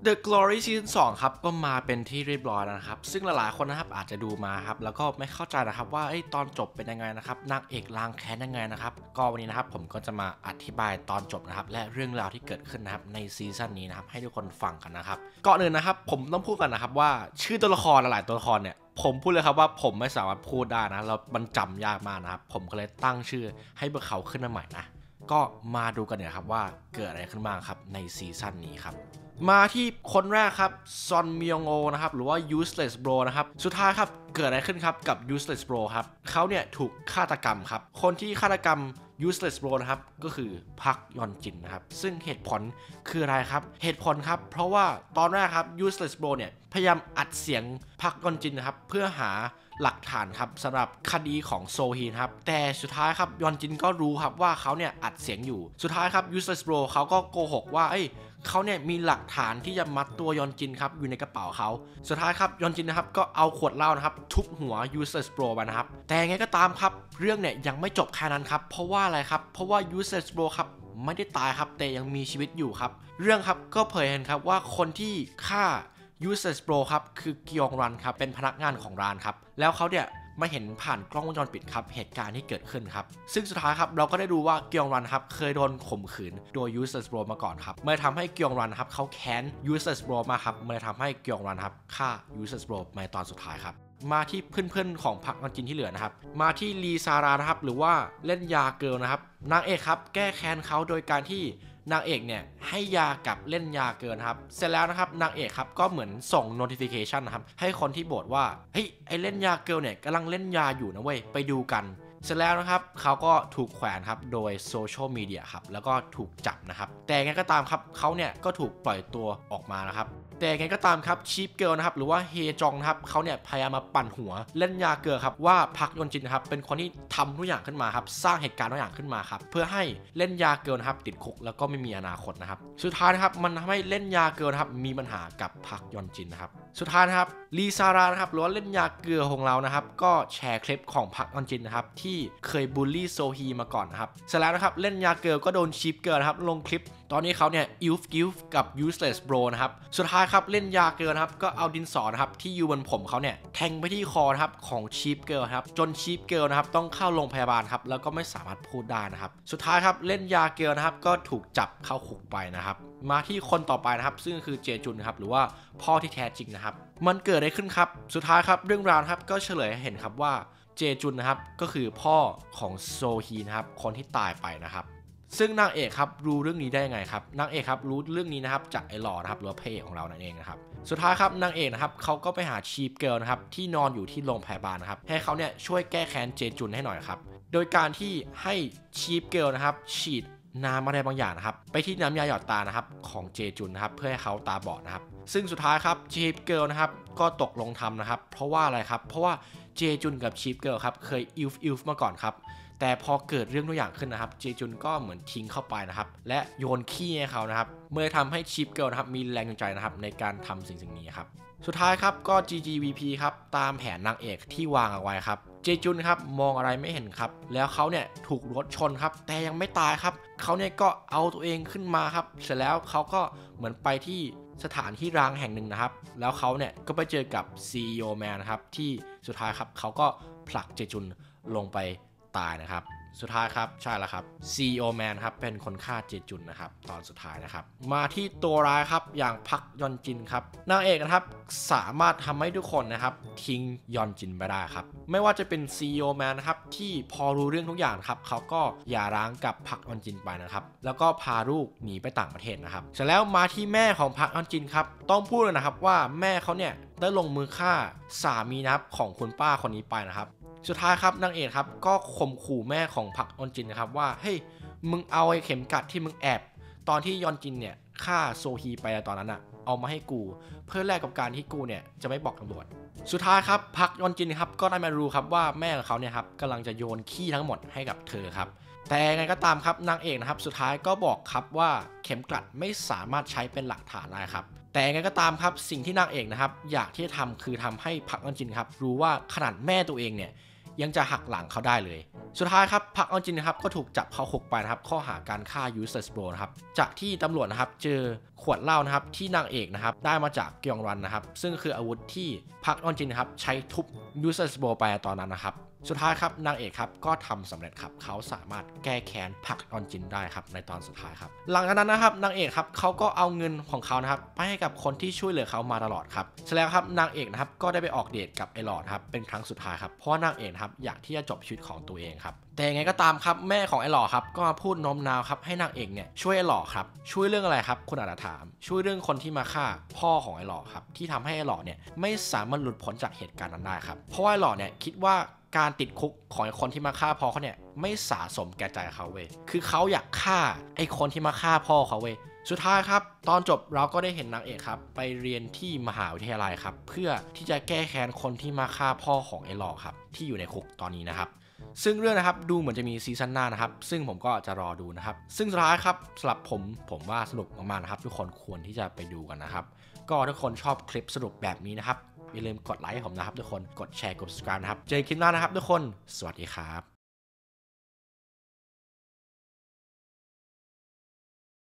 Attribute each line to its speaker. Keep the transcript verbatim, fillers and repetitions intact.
Speaker 1: The Glory ซีซั่นสองครับก็มาเป็นที่เรียบร้อยแล้วนะครับซึ่งหลายๆคนนะครับอาจจะดูมาครับแล้วก็ไม่เข้าใจนะครับว่าตอนจบเป็นยังไงนะครับนางเอกล้างแค้นยังไงนะครับก็วันนี้นะครับผมก็จะมาอธิบายตอนจบนะครับและเรื่องราวที่เกิดขึ้นนะครับในซีซั่นนี้นะครับให้ทุกคนฟังกันนะครับก่อนอื่นนะครับผมต้องพูดกันนะครับว่าชื่อตัวละครหลายตัวละครเนี่ยผมพูดเลยครับว่าผมไม่สามารถพูดได้นะแล้วมันจำยากมากนะครับผมก็เลยตั้งชื่อให้พวกเขาขึ้นมาใหม่นะก็มาดูกันเนี่ยครับว่าเกิดอะไรขึ้นบ้างครับในซีซั่นนี้ครับมาที่คนแรกครับซอนมยองโอนะครับหรือว่า useless bro นะครับสุดท้ายครับเกิดอะไรขึ้นครับกับ useless bro ครับเขาเนี่ยถูกฆาตกรรมครับคนที่ฆาตกรรม useless bro นะครับก็คือพักยอนจินนะครับซึ่งเหตุผลคืออะไรครับเหตุผลครับเพราะว่าตอนแรกครับ useless bro เนี่ยพยายามอัดเสียงพักยอนจินนะครับเพื่อหาหลักฐานครับสำหรับคดีของโซฮีนครับแต่สุดท้ายครับยอนจินก็รู้ครับว่าเขาเนี่ยอัดเสียงอยู่สุดท้ายครับ useless bro เขาก็โกหกว่าเอ้ยเขาเนี่ยมีหลักฐานที่จะมัดตัวยอนจินครับอยู่ในกระเป๋าเขาสุดท้ายครับยอนจินนะครับก็เอาขวดเหล้านะครับทุบหัว useless bro ไปนะครับแต่ไงก็ตามครับเรื่องเนี่ยยังไม่จบแค่นั้นครับเพราะว่าอะไรครับเพราะว่า useless bro ครับไม่ได้ตายครับแต่ยังมีชีวิตอยู่ครับเรื่องครับก็เผยเห็นครับว่าคนที่ฆ่าuseless bro ครับคือเกียงรันครับเป็นพนักงานของร้านครับแล้วเขาเนี่ยมาเห็นผ่านกล้องวงจรปิดครับเหตุการณ์ที่เกิดขึ้นครับซึ่งสุดท้ายครับเราก็ได้ดูว่าเกียงรันครับเคยโดนข่มขืนโดย useless bro มาก่อนครับเมื่อทำให้เกียงรันครับเขาแค้น useless bro มาครับเมื่อทำให้เกียงรันครับฆ่า useless bro ในตอนสุดท้ายครับมาที่เพื่อนๆของพักยอนจินที่เหลือนะครับมาที่ลีซารานะครับหรือว่าเล่นยาเกิลนะครับนางเอกครับแก้แค้นเขาโดยการที่นางเอกเนี่ยให้ยากับเล่นยาเกินครับเสร็จแล้วนะครับนางเอกครับก็เหมือนส่ง notification นะครับให้คนที่โบสว่าเฮ้ยไอเล่นยาเกิลเนี่ยกำลังเล่นยาอยู่นะเว้ยไปดูกันเสร็จแล้วนะครับเขาก็ถูกแขวนครับโดยโซเชียลมีเดียครับแล้วก็ถูกจับนะครับแต่ไงก็ตามครับเขาเนี่ยก็ถูกปล่อยตัวออกมานะครับแต่ไงก็ตามครับชีฟเกิลนะครับหรือว่าเฮจองนะครับเขาเนี่ยพยายามมาปั่นหัวเล่นยาเกิลครับว่าพักยอนจินนะครับเป็นคนที่ทำทุกอย่างขึ้นมาครับสร้างเหตุการณ์ทุกอย่างขึ้นมาครับเพื่อให้เล่นยาเกิลนะครับติดคุกแล้วก็ไม่มีอนาคตนะครับสุดท้ายนะครับมันทำให้เล่นยาเกิลนะครับมีปัญหากับพักยอนจินนะครับสุดท้ายนะครับลีซารานะครับหรือว่าเล่นยาเกลือของเรานะครับก็แชร์คลิปของพักยอนจินนะครับที่เคยบูลลี่โซฮีมาก่อนนะครับเสร็จแล้วนะครับเล่นยาเกลือก็โดนชีฟเกิลนะครับลงคลิปตอนนี้เขาเนี่ยอิลฟ์กิลฟ์กับ useless bro นะครับสุดท้ายครับเล่นยาเกลือนะครับก็เอาดินสอนะครับที่อยู่บนผมเขาเนี่ยแทงไปที่คอนะครับของชีฟเกิลครับจนชีฟเกิลนะครับต้องเข้าโรงพยาบาลครับแล้วก็ไม่สามารถพูดได้นะครับสุดท้ายครับเล่นยาเกลือนะครับก็ถูกจับเข้าคุกไปนะครับมาที่คนต่อไปนะครับซึ่งคือเจจุนครับหรือว่าพ่อที่แท้จริงนะครับมันเกิดอะไรขึ้นครับสุดท้ายครับเรื่องราวครับก็เฉลยให้เห็นครับว่าเจจุนนะครับก็คือพ่อของโซฮีนะครับคนที่ตายไปนะครับซึ่งนางเอกครับรู้เรื่องนี้ได้ยังไงครับนางเอกครับรู้เรื่องนี้นะครับจากไอ้หล่อนะครับหรือว่าพระเอกของเรานั่นเองนะครับสุดท้ายครับนางเอกนะครับเขาก็ไปหาชีฟเกิลนะครับที่นอนอยู่ที่โรงพยาบาลนะครับให้เขาเนี่ยช่วยแก้แค้นเจจุนให้หน่อยครับโดยการที่ให้ชีฟเกิลนะครับฉีดน้ำอะไรบางอย่างนะครับไปที่น้ำยาหยอดตานะครับของเจจุนนะครับเพื่อให้เขาตาบอดนะครับซึ่งสุดท้ายครับชีฟเกิลนะครับก็ตกลงทำนะครับเพราะว่าอะไรครับเพราะว่าเจจุนกับชีฟเกิลครับเคยอิลฟ์อิลฟ์มาก่อนครับแต่พอเกิดเรื่องตัวอย่างขึ้นนะครับเจจุนก็เหมือนทิ้งเข้าไปนะครับและโยนขี้ให้เขานะครับเมื่อทำให้ชีฟเกิลนะครับมีแรงจูงใจนะครับในการทำสิ่งสิ่งนี้ครับสุดท้ายครับก็ จี จี วี พี ครับตามแผนนางเอกที่วางเอาไว้ครับเจจุนครับมองอะไรไม่เห็นครับแล้วเขาเนี่ยถูกรถชนครับแต่ยังไม่ตายครับเขาเนี่ยก็เอาตัวเองขึ้นมาครับเสร็จแล้วเขาก็เหมือนไปที่สถานที่ร้างแห่งหนึ่งนะครับแล้วเขาเนี่ยก็ไปเจอกับ ซี อี โอ แมนนะครับที่สุดท้ายครับเขาก็ผลักเจจุนลงไปตายนะครับสุดท้ายครับใช่แล้วครับ ซี อี โอ แมนครับเป็นคนฆ่าเจจุนนะครับตอนสุดท้ายนะครับมาที่ตัวร้ายครับอย่างพักยอนจินครับนางเอกนะครับสามารถทำให้ทุกคนนะครับทิ้งยอนจินไปได้ครับไม่ว่าจะเป็น ซี อี โอ แมนนะครับที่พอรู้เรื่องทุกอย่างครับเขาก็หย่าร้างกับพักยอนจินไปนะครับแล้วก็พาลูกหนีไปต่างประเทศนะครับเสร็จแล้วมาที่แม่ของพักยอนจินครับต้องพูดเลยนะครับว่าแม่เขาเนี่ยได้ลงมือฆ่าสามีนะครับของคุณป้าคนนี้ไปนะครับสุดท้ายครับนางเอกครับก็ข่มขู่แม่ของพักยอนจินนะครับว่าเฮ้ยมึงเอาไอ้เข็มกัดที่มึงแอบตอนที่ยอนจินเนี่ยฆ่าโซฮีไปตอนนั้นอะเอามาให้กูเพื่อแลกกับการที่กูเนี่ยจะไม่บอกตำรวจสุดท้ายครับพักยอนจินครับก็ได้มารู้ครับว่าแม่ของเขาเนี่ยครับกำลังจะโยนขี้ทั้งหมดให้กับเธอครับแต่ไงก็ตามครับนางเอกนะครับสุดท้ายก็บอกครับว่าเข็มกลัดไม่สามารถใช้เป็นหลักฐานได้ครับแต่ไงก็ตามครับสิ่งที่นางเอกนะครับอยากที่จะทำคือทำให้พักยอนจินครับรู้ว่าขนาดแม่ตัวเองเนี่ยยังจะหักหลังเขาได้เลยสุดท้ายครับพักออนจินนะครับก็ถูกจับเข้าคุกไปนะครับข้อหาการฆ่ายูเซอร์สโบนะครับจากที่ตำรวจนะครับเจอขวดเหล้านะครับที่นางเอกนะครับได้มาจากเกียงรันนะครับซึ่งคืออาวุธที่พักออนจินนะครับใช้ทุบยูเซอร์สโบไปตอนนั้นนะครับสุดท้ายครับนางเอกครับก็ทำสำเร็จครับเขาสามารถแก้แค้นพักออนจินได้ครับในตอนสุดท้ายครับหลังจากนั้นนะครับนางเอกครับเขาก็เอาเงินของเขานะครับไปให้กับคนที่ช่วยเหลือเขามาตลอดครับเสร็จแล้วครับนางเอกนะครับก็ได้ไปออกเดทกับไอ้หลอดครับเป็นครั้งสุดท้ายครับเพราะนางเอกครับอยากที่จะจบชีวิตของตัวเองครับแต่ยังไงก็ตามครับแม่ของไอ้หล่อครับก็มาพูดโน้มน้าวครับให้นางเอกเนี่ยช่วยไอ้หล่อครับช่วยเรื่องอะไรครับคุณอาจจะถามช่วยเรื่องคนที่มาฆ่าพ่อของไอ้หล่อครับที่ทำให้ไอ้หล่อเนี่ยไม่สามารถหลุดพ้นจากเหตุการณ์นั้นได้ครับเพราะว่าไอ้หล่อเนี่ยคิดว่าการติดคุกของคนที่มาฆ่าพ่อเขาเนี่ยไม่สะสมแก่ใจเขาเว้ยคือเขาอยากฆ่าไอ้คนที่มาฆ่าพ่อเขาเว้ยสุดท้ายครับตอนจบเราก็ได้เห็นนางเอกครับไปเรียนที่มหาวิทยาลัยครับเพื่อที่จะแก้แค้นคนที่มาฆ่าพ่อของไอ้หล่อครับที่อยู่ในคุกตอนนี้นะครับซึ่งเรื่องนะครับดูเหมือนจะมีซีซั่นหน้านะครับซึ่งผมก็จะรอดูนะครับซึ่งสุดท้ายครับสำหรับผมผมว่าสนุกมากๆนะครับทุกคนควรที่จะไปดูกันนะครับก็ทุกคนชอบคลิปสนุกแบบนี้นะครับอย่าลืมกดไลค์ให้ผมนะครับทุกคนกดแชร์กด subscribe นะครับเจอกันคลิปหน้านะครับทุกคนสวัสดีครับ